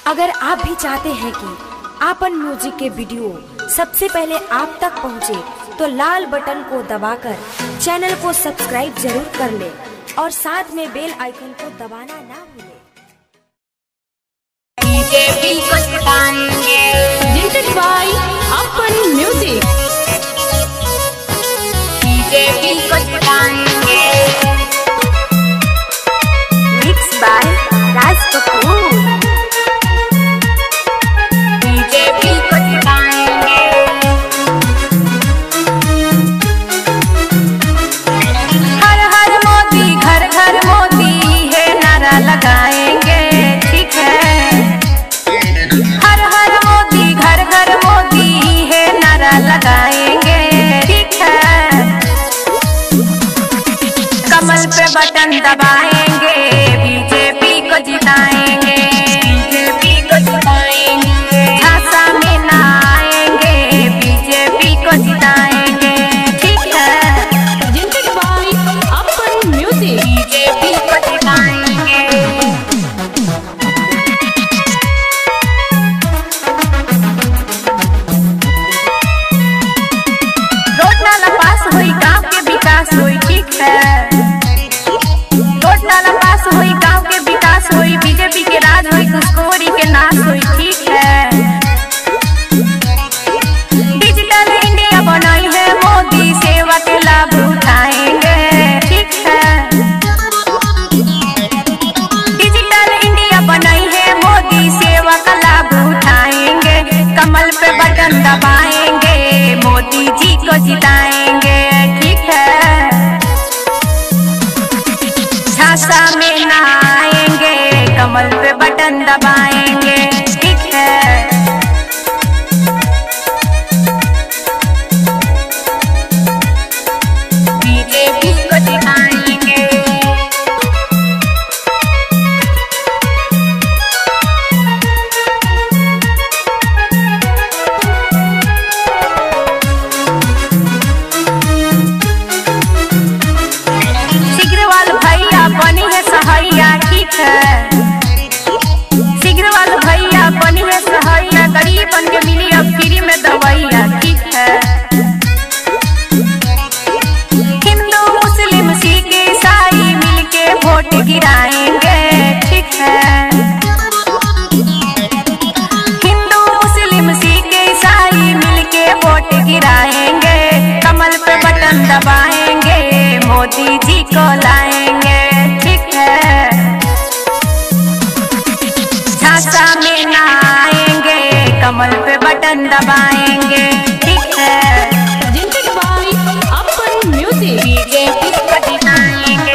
अगर आप भी चाहते हैं कि आपन म्यूजिक के वीडियो सबसे पहले आप तक पहुंचे, तो लाल बटन को दबाकर चैनल को सब्सक्राइब जरूर कर ले और साथ में बेल आइकन को दबाना ना भूलें। Presented by Appan Music। Mixed by Raj Kapoor। हर हर मोदी घर घर मोदी है नारा लगाएंगे, ठीक है। हर हर मोदी घर घर मोदी है नारा लगाएंगे, ठीक है। कमल पे बटन दबाएंगे, बीजेपी को जिताएंगे, बीजेपी को जिताएंगे। झांसा में ना आएंगे, बीजेपी को जिताएंगे, ठीक है। Presented by Appan Music। BJP को जिताएंगे। रोड नाला पास हुई, गांव के विकास हुई, ठीक है। रोड नाला पास हुई, गांव के विकास हुई, बीजेपी के राज हुई, घुसखोरी के नाश हुई, ठीक है। डिजिटल इंडिया बनाई है मोदी, सेवा के लाभ उठाएंगे, ठीक है। डिजिटल इंडिया बनाई है मोदी, सेवा का लाभ उठाएंगे। कमल पे बटन दबाएंगे, मोदी जी को जिताएंगे, ठीक है। झांसा में ना आएंगे, कमल पे बटन दबाएंगे, ठीक है। बीजेपी को जिताएंगे। सिग्रीवाल भैया बनी है सहाइया, ठीक है। सिग्रीवाल भैया बनी है सहाइया, गरीबन के मिली अब फ्री में दवाइया, ठीक है। हिंदू मुस्लिम सिख ईसाई मिलके वोट गिराएंगे, ठीक है। हिंदू मुस्लिम सिख ईसाई मिलके वोट गिराएंगे। कमल पे बटन दबाएंगे, मोदी जी को लाएंगे, ठीक है। झांसा में ना आएंगे, कमल पे बटन दबाएंगे, ठीक है। Presented by Appan Music। BJP को जिताएंगे।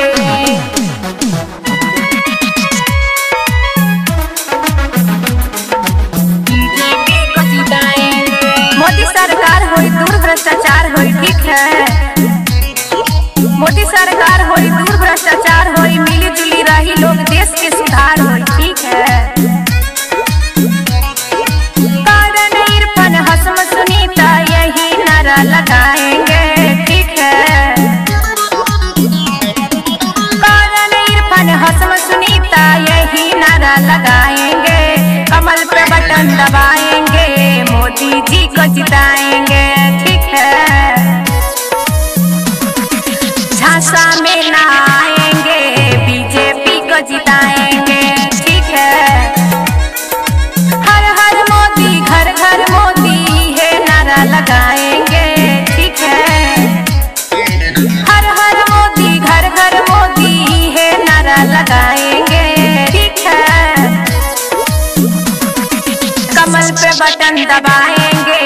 बीजेपी को जिताएंगे। मोदी सरकार होई, दूर भ्रष्टाचार होई, ठीक है। मोदी सरकार होई, दूर भ्रष्टाचार होई, मिली जुली रही लोग, देश के सुधार होई, ठीक है। कारण इरफान हसम सुनीता यही नारा लगाएंगे, ठीक है। कारण इरफान हसम सुनीता यही नारा लगाएंगे। कमल पे बटन दबाएंगे, मोदी जी को जिताएंगे, ठीक है। झांसा में ना आएंगे, बीजेपी को जिताएंगे, ठीक है। हर हर मोदी घर घर मोदी है नारा लगाएंगे, ठीक है। हर हर मोदी घर घर मोदी है नारा लगाएंगे, ठीक है। कमल पे बटन दबाएंगे,